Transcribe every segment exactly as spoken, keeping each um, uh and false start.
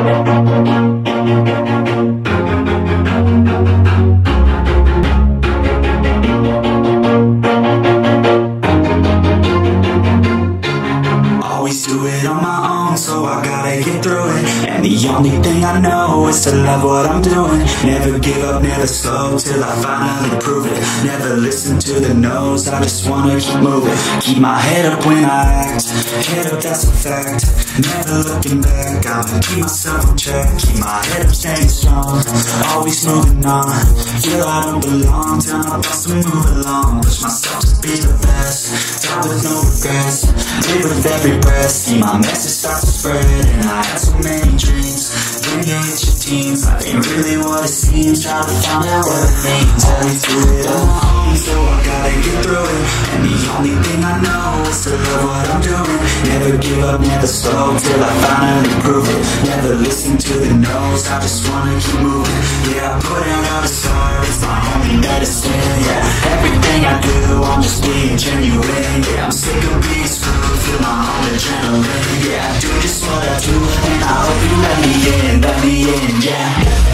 Always do it on my own, so I gotta get through it. And the only thing I know is to love what I'm doing. Never give up, never slow, till I finally prove it. Never listen to the no's, I just wanna keep moving. Keep my head up when I act, head up, that's a fact. Never looking back, I'ma keep myself in check. Keep my head up, staying strong, always moving on. Feel I don't belong, tell my boss to move along. Push myself to be the best, die with no regrets. Live with every breath, see my message start to spread. And I had so many dreams, then you hit your teens. Life ain't really what it seems, try to find out what it means. Always do it on my own, so I gotta get through it. And the only thing I know is to love what I'm doing. Never give up, never slow, till I finally prove it. Never listen to the no's, I just wanna keep moving. Yeah, I put out all the stars, it's my only medicine. Yeah, everything I do, I'm just being genuine. Yeah, I'm sick of being screwed, feel my own adrenaline. Yeah, I do just what I do, and I hope you let me in, let me in, yeah.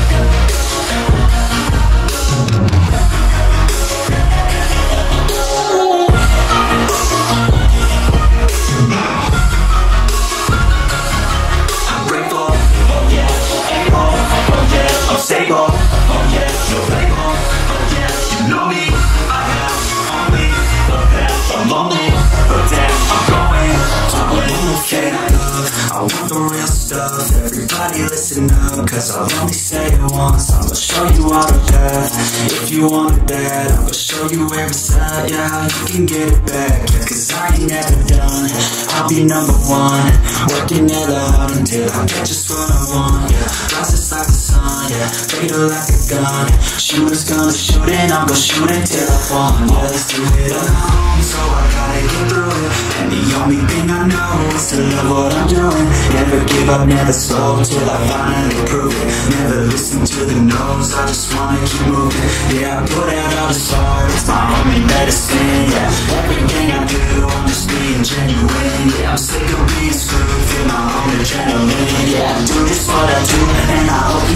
I want the real stuff, everybody listen up. Cause I'll only say it once, I'ma show you all the path. If you want it bad, I'ma show you where it's at. Yeah, how you can get it back, yeah, cause I ain't never done. I'll be number one, working hella hard until I get just what I want. Yeah, rises like the sun, yeah, fatal like a gun. Shooters gonna shoot and I'm gonna shoot until I fall. Yeah, let's do it alone, so I gotta get through it. And the only thing I know is to love what I'm doing. Never give up, never slow, till I finally prove it. Never listen to the no's, I just wanna keep moving. Yeah, I put out all the stars, it's my only medicine. Yeah, everything I do, I'm just being genuine. Yeah, I'm sick of being screwed, feel my own adrenaline. Yeah, I do just what I do, and I hope